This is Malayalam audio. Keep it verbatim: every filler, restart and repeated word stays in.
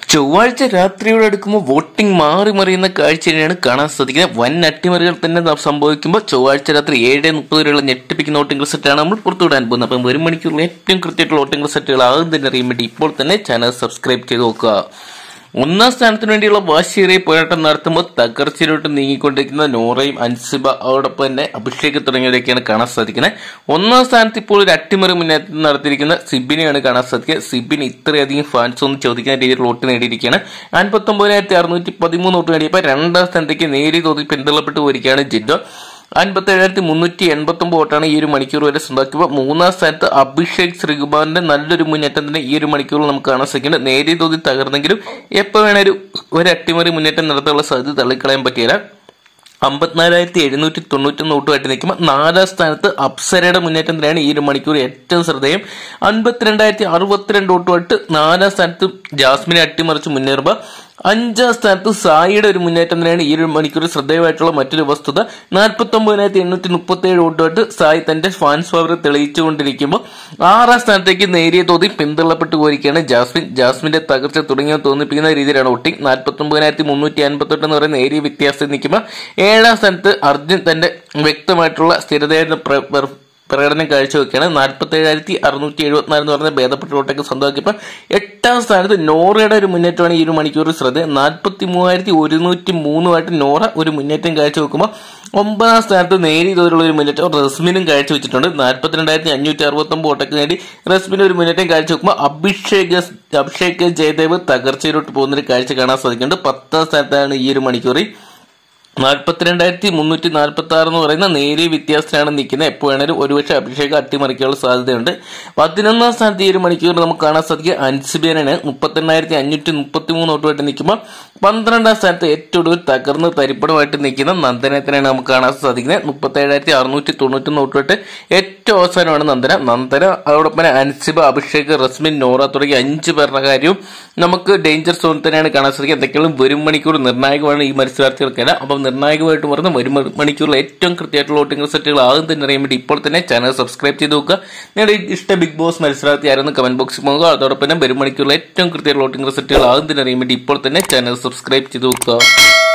ചൊവ്വാഴ്ച രാത്രിയോട് അടുക്കുമ്പോൾ വോട്ടിംഗ് മാറി മറിയുന്ന കാഴ്ചയാണ് കാണാൻ സാധിക്കുന്നത്. വൻ അട്ടിമറികൾ തന്നെ സംഭവിക്കുമ്പോൾ ചൊവ്വാഴ്ച രാത്രി ഏഴ് മുപ്പത് വരെയുള്ള ഞെട്ടിപ്പിക്കുന്ന വോട്ടിംഗ് റിസൾട്ടാണ് നമ്മൾ പുറത്തുവിടാൻ പോകുന്നത്. അപ്പം ഒരു മണിക്കൂറിൽ ഏറ്റവും കൃത്യമായിട്ടുള്ള വോട്ടിംഗ് റിസൾട്ടുകൾ ആകും തന്നെ അറിയാൻ വേണ്ടി ഇപ്പോൾ തന്നെ ചാനൽ സബ്സ്ക്രൈബ് ചെയ്ത് നോക്കുക. ഒന്നാം സ്ഥാനത്തിന് വേണ്ടിയുള്ള വാശിയേറിയ പോരാട്ടം നടത്തുമ്പോൾ തകർച്ചയിലോട്ട് നീങ്ങിക്കൊണ്ടിരിക്കുന്ന നോറയും അൻസിബ അതോടൊപ്പം തന്നെ അഭിഷേക് തുടങ്ങിയവരൊക്കെയാണ് കാണാൻ സാധിക്കുന്നത്. ഒന്നാം സ്ഥാനത്ത് ഇപ്പോൾ ഒരു അട്ടിമറി മുന്നേറ്റം നടത്തിയിരിക്കുന്ന സിബിനെയാണ് കാണാൻ സാധിക്കുക. സിബിൻ ഇത്രയധികം ഫാൻസ് ഒന്നും ചോദിക്കുന്ന രീതിയിൽ വോട്ട് നേടിയിരിക്കുകയാണ്. അൻപത്തി ഒമ്പതിനായിരത്തി അറുന്നൂറ്റി പതിമൂന്ന് വോട്ട് നേടിയപ്പോൾ രണ്ടാം സ്ഥാനത്തേക്ക് നേരിയ തോതിൽ പിന്തള്ളപ്പെട്ടു പോയിരിക്കുകയാണ് ജിൻഡോ. അൻപത്തി ഏഴായിരത്തി മുന്നൂറ്റി എൺപത്തി ഒമ്പത് വോട്ടാണ് ഈ ഒരു മണിക്കൂർ വരെ സ്വന്തമാക്കിയപ്പോൾ മൂന്നാം സ്ഥാനത്ത് അഭിഷേക് ശ്രീകുമാറിന്റെ നല്ലൊരു മുന്നേറ്റം തന്നെ ഈ ഒരു മണിക്കൂറിൽ നമുക്ക് കാണാൻ സാധിക്കുന്നുണ്ട്. നേരിയ തോതിൽ തകർന്നെങ്കിലും എപ്പോൾ വേണ ഒരു ഒരു അട്ടിമറി മുന്നേറ്റം നടത്താനുള്ള സാധ്യത തള്ളിക്കളയാൻ പറ്റിയില്ല. അമ്പത്തിനാലായിരത്തി എഴുന്നൂറ്റി തൊണ്ണൂറ്റൊന്ന് വോട്ടുമായിട്ട് നിൽക്കുമ്പോൾ നാലാം സ്ഥാനത്ത് അപ്സരയുടെ മുന്നേറ്റം തന്നെയാണ് ഈ ഒരു മണിക്കൂർ ഏറ്റവും ശ്രദ്ധേയം. അൻപത്തിരണ്ടായിരത്തി അറുപത്തിരണ്ട് വോട്ടുമായിട്ട് നാലാം സ്ഥാനത്ത് ജാസ്മിനെ അട്ടിമറിച്ച് മുന്നേറുമ്പോൾ അഞ്ചാം സ്ഥാനത്ത് സായിയുടെ ഒരു മുന്നേറ്റം തന്നെയാണ് ഈ ഒരു മണിക്കൂർ ശ്രദ്ധേയമായിട്ടുള്ള മറ്റൊരു വസ്തുത. നാൽപ്പത്തി ഒമ്പതിനായിരത്തി എണ്ണൂറ്റി മുപ്പത്തി ഏഴ് വോട്ടുമായിട്ട് സായി തന്റെ ഫാൻസ് പവർ തെളിയിച്ചുകൊണ്ടിരിക്കുമ്പോൾ ആറാം സ്ഥാനത്തേക്ക് നേരിയ തോതിൽ പിന്തള്ളപ്പെട്ടു പോയിരിക്കുകയാണ് ജാസ്മിൻ. ജാസ്മിന്റെ തകർച്ച തുടങ്ങിയ തോന്നിപ്പിക്കുന്ന രീതിയിലാണ് വോട്ടിംഗ്. നാൽപ്പത്തി ഒമ്പതിനായിരത്തി മുന്നൂറ്റി അൻപത്തി എട്ട് എന്ന് പറയുന്ന നേരിയ വ്യത്യാസത്തിൽ നിൽക്കുമ്പോൾ ഏഴാം സ്ഥാനത്ത് അർജുൻ തന്റെ വ്യക്തമായിട്ടുള്ള സ്ഥിരതയായിരുന്ന പ്രകടനം കാഴ്ചവെക്കുകയാണ്. നാൽപ്പത്തി ഏഴായിരത്തി അറുന്നൂറ്റി എഴുപത്തിനാല് എന്ന് പറഞ്ഞ ഭേദപ്പെട്ട വോട്ടൊക്കെ സ്വന്തമാക്കിയപ്പോൾ എട്ടാം സ്ഥാനത്ത് നോറയുടെ ഒരു മുന്നേറ്റമാണ് ഈ ഒരു മണിക്കൂർ ശ്രദ്ധ. നാൽപ്പത്തി മൂവായിരത്തി ഒരുന്നൂറ്റി മൂന്നുമായിട്ട് നോറ ഒരു മുന്നേറ്റം കാഴ്ചവെക്കുമ്പോൾ ഒമ്പതാം സ്ഥാനത്ത് നേരിയ തോതിലുള്ള ഒരു മുന്നേറ്റം റസ്മിനും കാഴ്ചവെച്ചിട്ടുണ്ട്. നാൽപ്പത്തിരണ്ടായിരത്തി അഞ്ഞൂറ്റി അറുപത്തി ഒമ്പത് വോട്ടൊക്കെ നേടി റസ്മിന് ഒരു മുന്നേറ്റം കാഴ്ചവെക്കുമ്പോൾ അഭിഷേക് അഭിഷേക് ജയദേവ് തകർച്ചയിലോട്ട് പോകുന്നൊരു കാഴ്ച കാണാൻ സാധിക്കുന്നുണ്ട്. പത്താം സ്ഥാനത്താണ് ഈ ഒരു മണിക്കൂറിൽ. നാൽപ്പത്തിരണ്ടായിരത്തി മുന്നൂറ്റി നാൽപ്പത്തി ആറ് എന്ന് പറയുന്ന നേരിയ വ്യത്യാസത്തിലാണ് നിൽക്കുന്നത്. എപ്പോൾ വേണേലും ഒരുപക്ഷെ അഭിഷേക് അട്ടിമറിക്കാനുള്ള സാധ്യതയുണ്ട്. പതിനൊന്നാം സ്ഥാനത്ത് ഈ ഒരു മണിക്കൂർ നമുക്ക് കാണാൻ സാധിക്കുക അൻസിബേനാണ്. മുപ്പത്തെണ്ണായിരത്തി അഞ്ഞൂറ്റി മുപ്പത്തി മൂന്ന് വോട്ടുമായിട്ട് നിൽക്കുമ്പോൾ പന്ത്രണ്ടാം സ്ഥാനത്ത് ഏറ്റവും കൂടുതൽ തകർന്ന് തരിപ്പണമായിട്ട് നിൽക്കുന്ന നന്ദനത്തിനാണ് നമുക്ക് കാണാൻ സാധിക്കുന്നത്. മുപ്പത്തി ഏഴായിരത്തി അറുന്നൂറ്റി തൊണ്ണൂറ്റൊന്ന് വോട്ടുമായിട്ട് ഏറ്റവും അവസാനമാണ് നന്ദന. നന്ദന അതോടൊപ്പം അൻസിബ, അഭിഷേക്, റസ്മിൻ, നോറ തുടങ്ങിയ അഞ്ച് പേരുടെ കാര്യവും നമുക്ക് ഡേഞ്ചർ സോൺ തന്നെയാണ് കാണാൻ സാധിക്കുക. എന്തൊക്കെയാണ് വരും മണിക്കൂർ നിർണായകമാണ് ഈ മത്സരാർത്ഥികൾക്കല്ല. അപ്പം നിർണായകമായിട്ട് പറഞ്ഞ ഒരു മണിക്കൂറിൽ ഏറ്റവും കൃത്യമായിട്ടുള്ള വോട്ടിംഗ് റിസൾട്ടുകൾ ആകും തന്നെ അറിയാൻ വേണ്ടി ഇപ്പോൾ തന്നെ ചാനൽ സബ്സ്ക്രൈബ് ചെയ്ത് നോക്കുക. നിങ്ങളുടെ ഇഷ്ട ബിഗ് ബോസ് മത്സരാർത്ഥി ആരെന്ന് കമന്റ് ബോക്സിൽ പോകുക. അതോടൊപ്പം തന്നെ വരും മണിക്കൂറിൽ ഏറ്റവും കൃത്യമായിട്ടുള്ള വോട്ടിംഗ് റിസൾട്ടുകൾ ആകും തന്നെ അറിയാൻ വേണ്ടി ഇപ്പോൾ തന്നെ ചാനൽ സബ്സ്ക്രൈബ് ചെയ്ത് നോക്കുക.